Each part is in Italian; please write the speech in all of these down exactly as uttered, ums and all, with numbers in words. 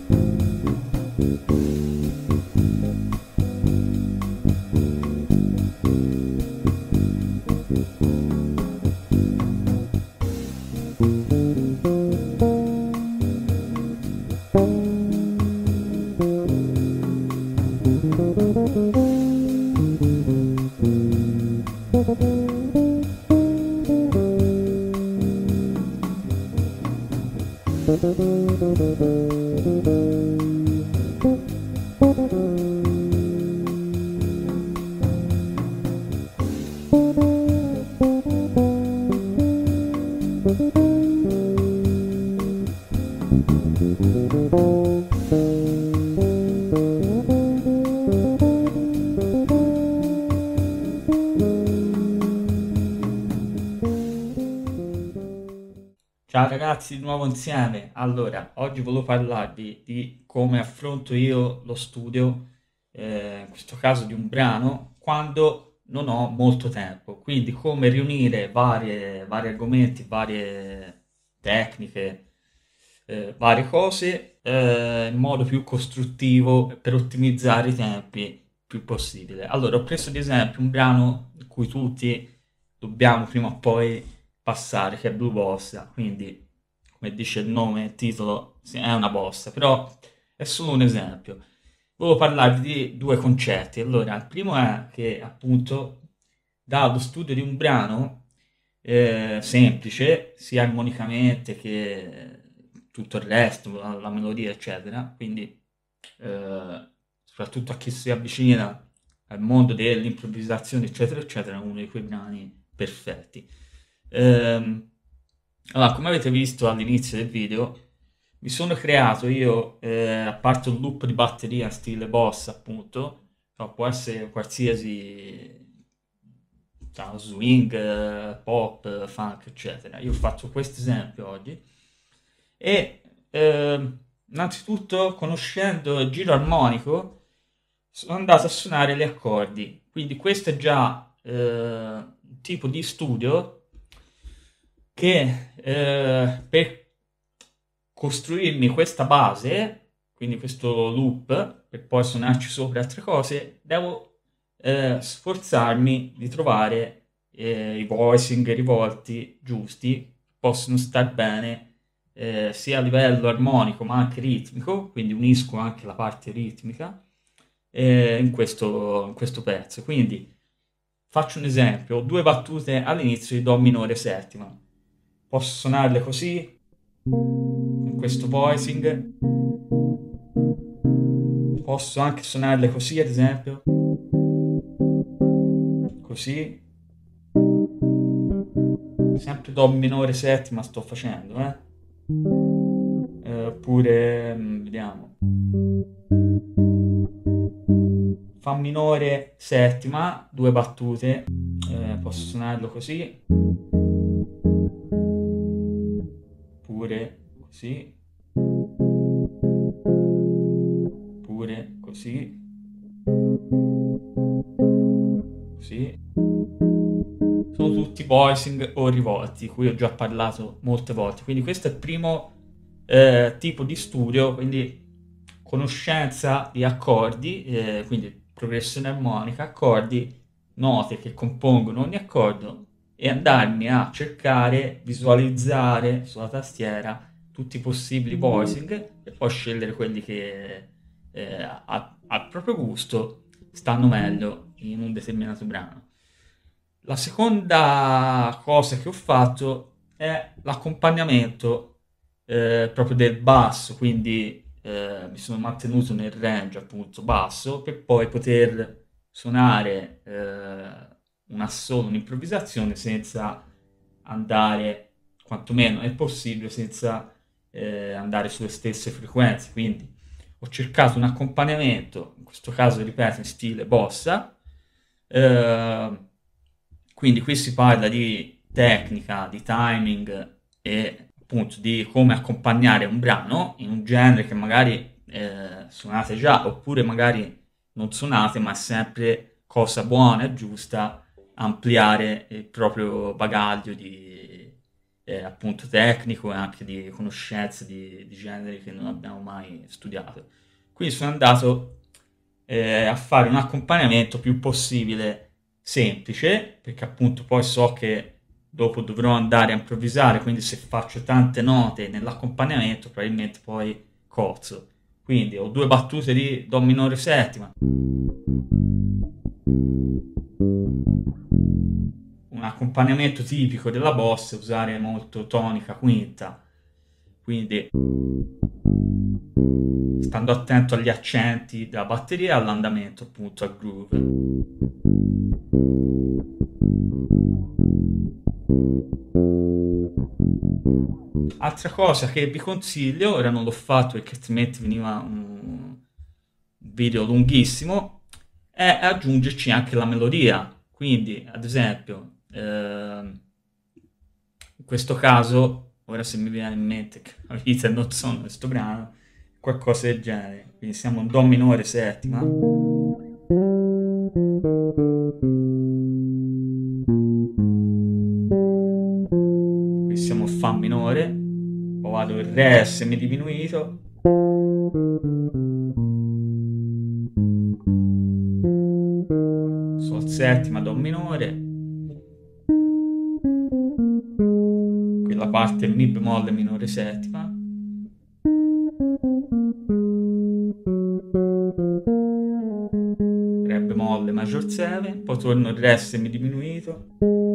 Ciao ragazzi, di nuovo insieme. Allora, oggi volevo parlarvi di come affronto io lo studio, eh, in questo caso di un brano, quando non ho molto tempo. Quindi come riunire varie, vari argomenti, varie tecniche, eh, varie cose, eh, in modo più costruttivo per ottimizzare i tempi più possibile. Allora, ho preso ad esempio un brano in cui tutti dobbiamo prima o poi passare, che è Blue Bossa, quindi come dice il nome, il titolo, sì, è una bossa, però è solo un esempio. Volevo parlarvi di due concetti. Allora, il primo è che appunto dallo studio di un brano eh, semplice, sia armonicamente che tutto il resto, la, la melodia, eccetera, quindi eh, soprattutto a chi si avvicina al mondo dell'improvvisazione, eccetera, eccetera, è uno di quei brani perfetti. Ehm, allora, come avete visto all'inizio del video, mi sono creato io, eh, a parte un loop di batteria stile boss, appunto, no, può essere qualsiasi no, swing, eh, pop, eh, funk, eccetera. Io ho fatto questo esempio oggi e ehm, innanzitutto, conoscendo il giro armonico, sono andato a suonare gli accordi. Quindi questo è già eh, un tipo di studio che eh, per costruirmi questa base, quindi questo loop, per poi suonarci sopra altre cose, devo eh, sforzarmi di trovare eh, i voicing, i rivolti giusti, possono star bene eh, sia a livello armonico ma anche ritmico, quindi unisco anche la parte ritmica eh, in questo, in questo pezzo. Quindi faccio un esempio, ho due battute all'inizio di Do minore settima, posso suonarle così, con questo voicing, posso anche suonarle così ad esempio, così, sempre Do minore settima sto facendo, eh? Eh, oppure, mm, vediamo, Fa minore settima, due battute, eh, posso suonarlo così, oppure così, oppure così, così. Sono tutti voicing o rivolti, di cui ho già parlato molte volte. Quindi questo è il primo eh, tipo di studio, quindi conoscenza di accordi, eh, quindi progressione armonica, accordi, note che compongono ogni accordo e andarmi a cercare, visualizzare sulla tastiera tutti i possibili voicing e poi scegliere quelli che eh, a- al proprio gusto stanno meglio in un determinato brano. La seconda cosa che ho fatto è l'accompagnamento eh, proprio del basso, quindi eh, mi sono mantenuto nel range appunto basso per poi poter suonare eh, un assolo, un'improvvisazione senza andare, quantomeno è possibile, senza eh, andare sulle stesse frequenze. Quindi ho cercato un accompagnamento, in questo caso ripeto in stile bossa, eh, quindi qui si parla di tecnica, di timing e appunto di come accompagnare un brano in un genere che magari eh, suonate già oppure magari non suonate, ma è sempre cosa buona e giusta ampliare il proprio bagaglio di, eh, appunto tecnico e anche di conoscenze di, di generi che non abbiamo mai studiato. Quindi sono andato eh, a fare un accompagnamento più possibile semplice, perché appunto poi so che dopo dovrò andare a improvvisare, quindi se faccio tante note nell'accompagnamento probabilmente poi cozzo. Quindi ho due battute di Do minore settima, un accompagnamento tipico della bossa è usare molto tonica quinta, quindi stando attento agli accenti della batteria e all'andamento appunto al groove. Altra cosa che vi consiglio, ora non l'ho fatto perché altrimenti veniva un video lunghissimo, è aggiungerci anche la melodia. Quindi, ad esempio, eh, in questo caso, ora se mi viene in mente che la vita non sono questo brano, qualcosa del genere. Quindi siamo in Do minore settima. Qui siamo in Fa minore, poi vado in Re semidiminuito. Sol settima, Do minore. Qui la parte Mi bemolle minore settima. Re bemolle maggior sette, poi torno in Re semidiminuito.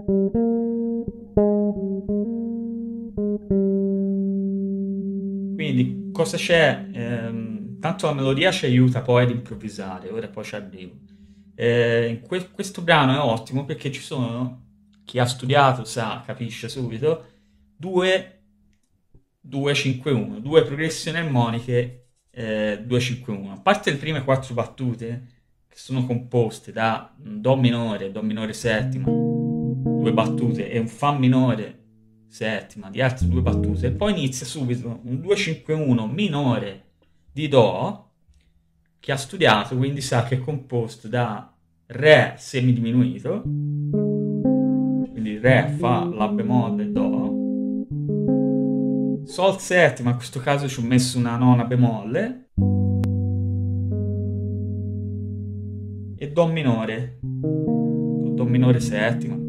Quindi cosa c'è? Ehm, tanto la melodia ci aiuta poi ad improvvisare, ora poi ci arrivo. Eh, in que- questo brano è ottimo perché ci sono, chi ha studiato sa, capisce subito, due, due cinque uno, due progressioni armoniche eh, due cinque uno. A parte le prime quattro battute che sono composte da un Do minore, Do minore settima, due battute e un Fa minore settima di altre due battute, e poi inizia subito un due cinque uno minore di Do. Chi ha studiato quindi sa che è composto da Re semidiminuito, quindi Re, Fa, La bemolle, Do, Sol settima, in questo caso ci ho messo una nona bemolle, e Do minore, Do minore settima.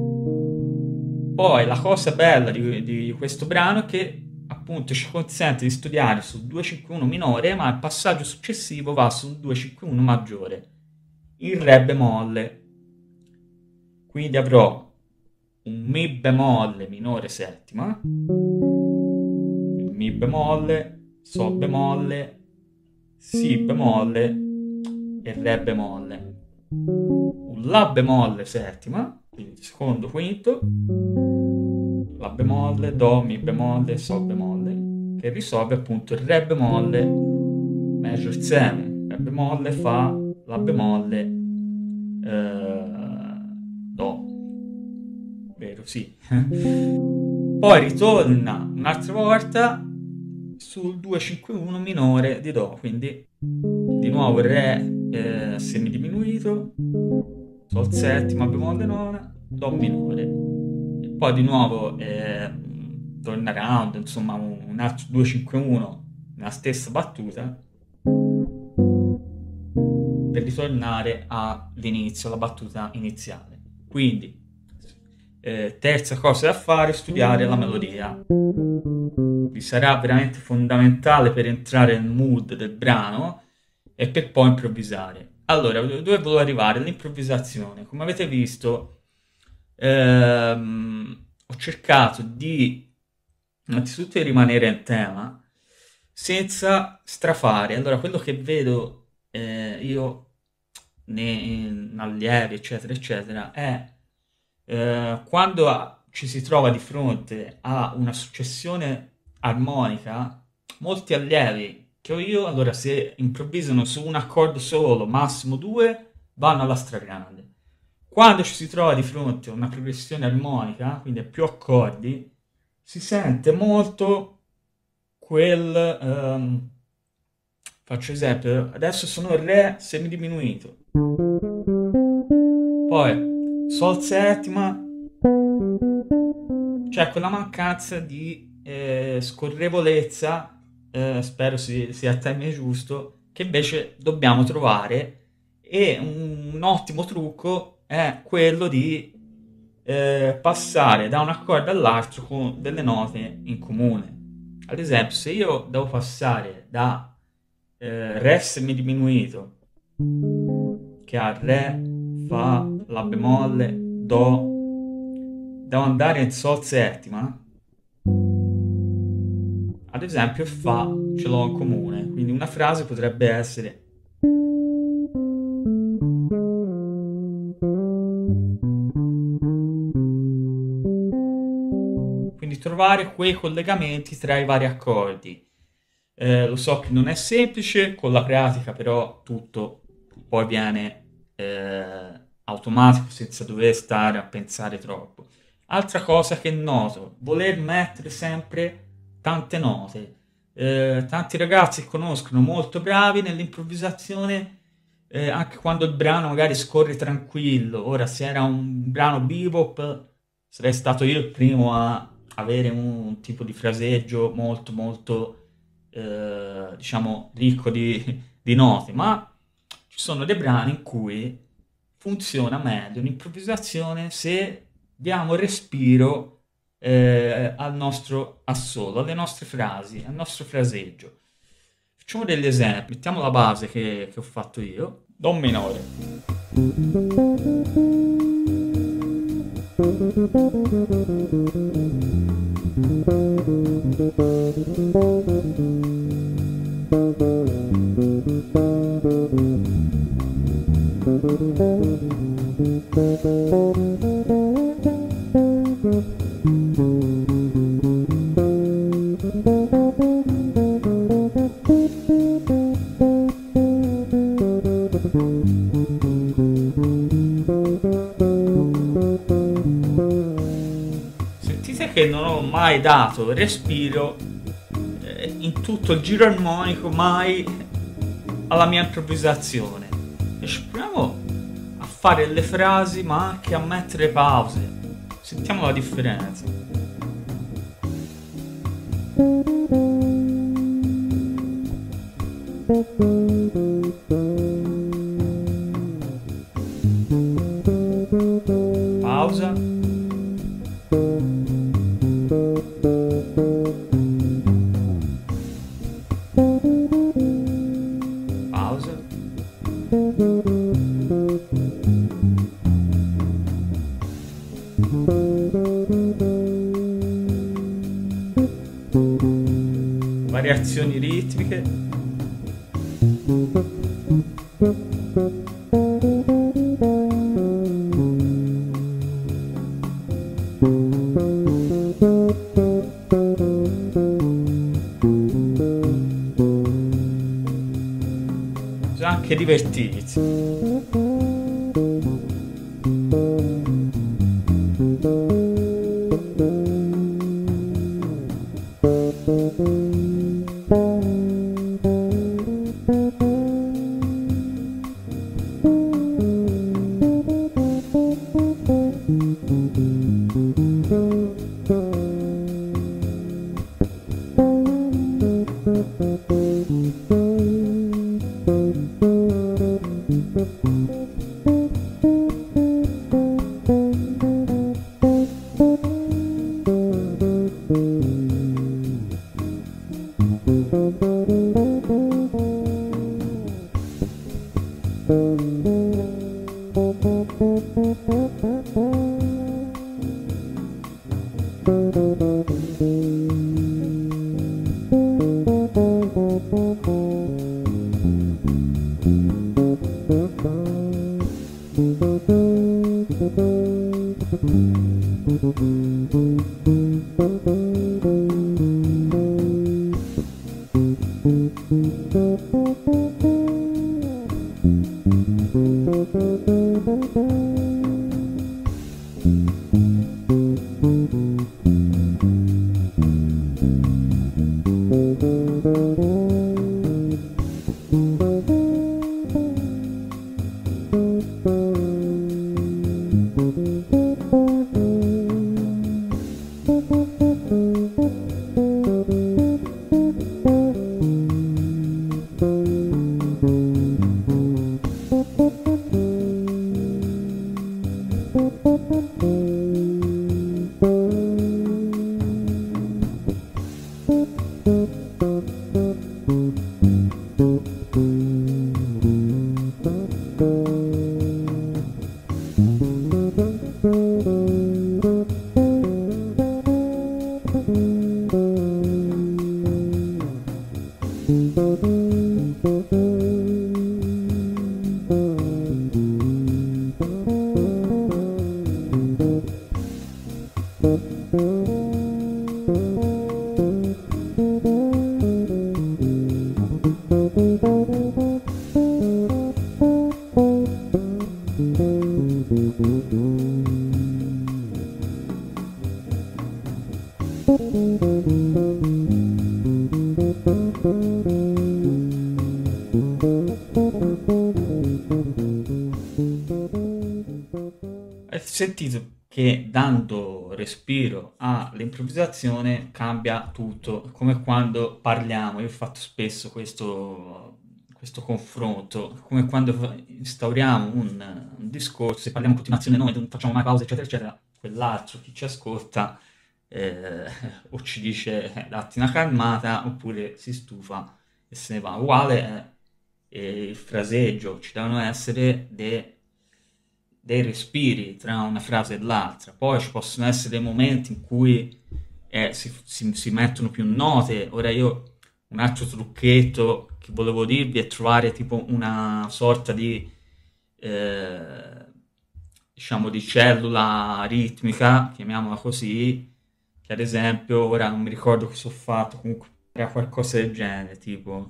Poi la cosa bella di, di questo brano è che appunto ci consente di studiare sul due cinque uno minore, ma il passaggio successivo va sul due cinque uno maggiore, in Re bemolle. Quindi avrò un Mi bemolle minore settima, Mi bemolle, Sol bemolle, Si bemolle e Re bemolle. Un La bemolle settima, quindi secondo quinto, La bemolle, Do, Mi bemolle, Sol bemolle, che risolve appunto il Re bemolle major sette, Re bemolle, Fa, La bemolle, eh, Do, vero? Sì. Poi ritorna un'altra volta sul due cinque uno minore di Do, quindi di nuovo Re eh, semidiminuito, Sol settima, bemolle nona, Do minore, e poi di nuovo eh, torna around, insomma un, un altro due cinque uno nella stessa battuta per ritornare all'inizio, alla battuta iniziale. Quindi eh, terza cosa da fare, studiare la melodia. Vi sarà veramente fondamentale per entrare nel mood del brano e per poi improvvisare. Allora, dove volevo arrivare? L'improvvisazione. Come avete visto, ehm, ho cercato di innanzitutto di rimanere in tema senza strafare. Allora, quello che vedo eh, io nei in allievi, eccetera, eccetera, è eh, quando a- ci si trova di fronte a una successione armonica, molti allievi che ho io, allora se improvvisano su un accordo solo, massimo due, vanno alla stragrande. Quando ci si trova di fronte a una progressione armonica, quindi a più accordi, si sente molto quel... ehm, faccio esempio, adesso sono il Re semidiminuito, poi Sol settima, C'è quella mancanza di eh, scorrevolezza, eh, spero sia, sia il termine giusto, che invece dobbiamo trovare, e un, un ottimo trucco è quello di eh, passare da un accordo all'altro con delle note in comune. Ad esempio, se io devo passare da eh, Re semi diminuito, che ha Re, Fa, La bemolle, Do, devo andare in Sol settima, ad esempio il Fa ce l'ho in comune, quindi una frase potrebbe essere: quindi trovare quei collegamenti tra i vari accordi. Eh, lo so che non è semplice, con la pratica però tutto poi viene eh, automatico senza dover stare a pensare troppo. Altra cosa che noto, voler mettere sempre tante note. Eh, tanti ragazzi che conoscono molto bravi nell'improvvisazione, eh, anche quando il brano magari scorre tranquillo. Ora, se era un brano bebop, sarei stato io il primo a avere un, un tipo di fraseggio molto molto eh, diciamo ricco di, di note, ma ci sono dei brani in cui funziona meglio un'improvvisazione se diamo respiro eh, al nostro assolo, alle nostre frasi, al nostro fraseggio. Facciamo degli esempi, mettiamo la base che, che ho fatto io, Do minore. Sentite che non ho mai dato respiro eh, in tutto il giro armonico, mai alla mia improvvisazione. E ci proviamo a fare le frasi ma anche a mettere pause. Sentiamo la differenza. Pausa. Pausa. Variazioni ritmiche. Bisogna anche divertirsi. Hai sentito che dando respiro all'improvvisazione cambia tutto, come quando parliamo. Io ho fatto spesso questo, questo confronto, come quando fa- instauriamo un, un discorso e parliamo in continuazione noi, non facciamo mai pause, eccetera, eccetera. Quell'altro, chi ci ascolta, eh, o ci dice eh, datti una calmata, oppure si stufa e se ne va. Uguale è eh, il fraseggio, ci devono essere dei dei respiri tra una frase e l'altra. Poi ci possono essere dei momenti in cui eh, si, si- si mettono più note. Ora io un altro trucchetto che volevo dirvi è trovare tipo una sorta di, eh, diciamo, di cellula ritmica, chiamiamola così, che ad esempio, ora non mi ricordo cosa ho fatto, comunque era qualcosa del genere, tipo...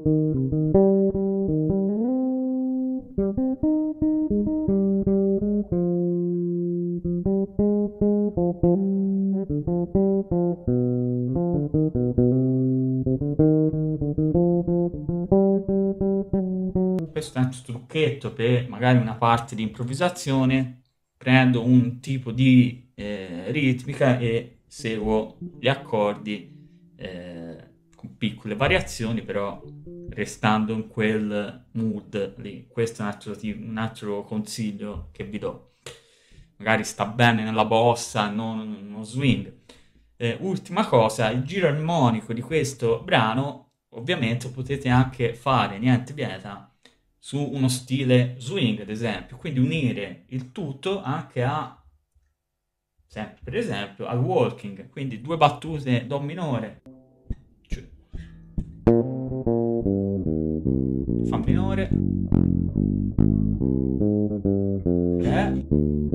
Questo è un trucchetto per magari una parte di improvvisazione, prendo un tipo di eh, ritmica e seguo gli accordi eh, con piccole variazioni, però restando in quel mood lì. Questo è un altro, ti- un altro consiglio che vi do. Magari sta bene nella bossa, non uno swing. Eh, ultima cosa, il giro armonico di questo brano, ovviamente potete anche fare, niente vieta, su uno stile swing, ad esempio, quindi unire il tutto anche a, sempre per esempio, al walking, quindi due battute do minore, cioè, fa minore, re,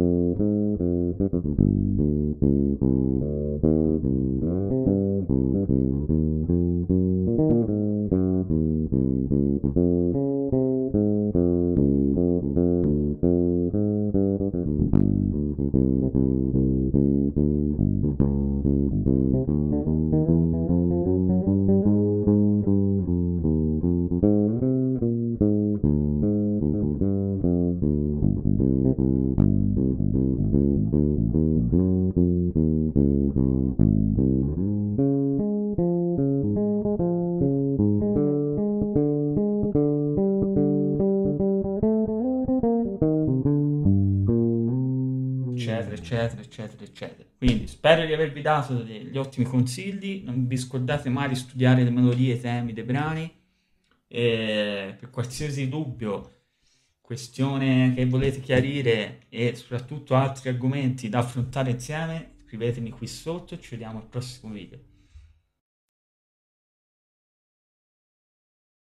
eccetera, eccetera, eccetera, eccetera. Quindi spero di avervi dato degli ottimi consigli, non vi scordate mai di studiare le melodie e i temi dei brani, e per qualsiasi dubbio, questione che volete chiarire e soprattutto altri argomenti da affrontare insieme, scrivetemi qui sotto e ci vediamo al prossimo video.